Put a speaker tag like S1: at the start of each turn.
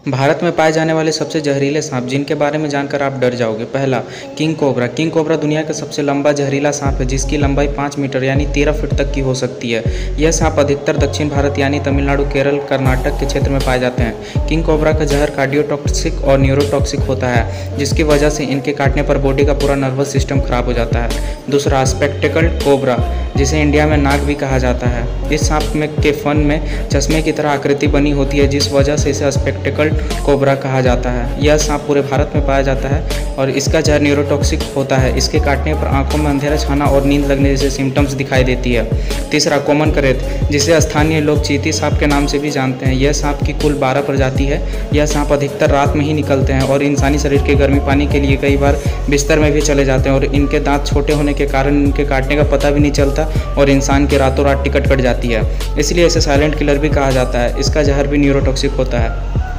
S1: भारत में पाए जाने वाले सबसे जहरीले सांप जिनके बारे में जानकर आप डर जाओगे। पहला, किंग कोबरा। किंग कोबरा दुनिया का सबसे लंबा जहरीला सांप है जिसकी लंबाई 5 मीटर यानी 13 फीट तक की हो सकती है। यह सांप अधिकतर दक्षिण भारत यानी तमिलनाडु, केरल, कर्नाटक के क्षेत्र में पाए जाते हैं। किंग कोबरा का जहर कार्डियोटॉक्सिक और न्यूरोटॉक्सिक होता है, जिसकी वजह से इनके काटने पर बॉडी का पूरा नर्वस सिस्टम खराब हो जाता है। दूसरा, स्पेक्टेकल्ड कोबरा, जिसे इंडिया में नाग भी कहा जाता है। इस सांप के फन में चश्मे की तरह आकृति बनी होती है, जिस वजह से इसे स्पेक्टेकल्ड कोबरा कहा जाता है। यह सांप पूरे भारत में पाया जाता है और इसका जहर न्यूरोटॉक्सिक होता है। इसके काटने पर आंखों में अंधेरा छाना और नींद लगने जैसे सिम्टम्स दिखाई देती है। तीसरा, कॉमन करेत, जिसे स्थानीय लोग चीती सांप के नाम से भी जानते हैं। यह सांप की कुल 12 प्रजाति है। यह सांप अधिकतर रात में ही निकलते हैं और इंसानी शरीर के गर्मी पाने के लिए कई बार बिस्तर में भी चले जाते हैं और इनके दांत छोटे होने के कारण इनके काटने का पता भी नहीं चलता और इंसान की रातों रात टिकट कट जाती है। इसलिए इसे साइलेंट किलर भी कहा जाता है। इसका जहर भी न्यूरोटॉक्सिक होता है।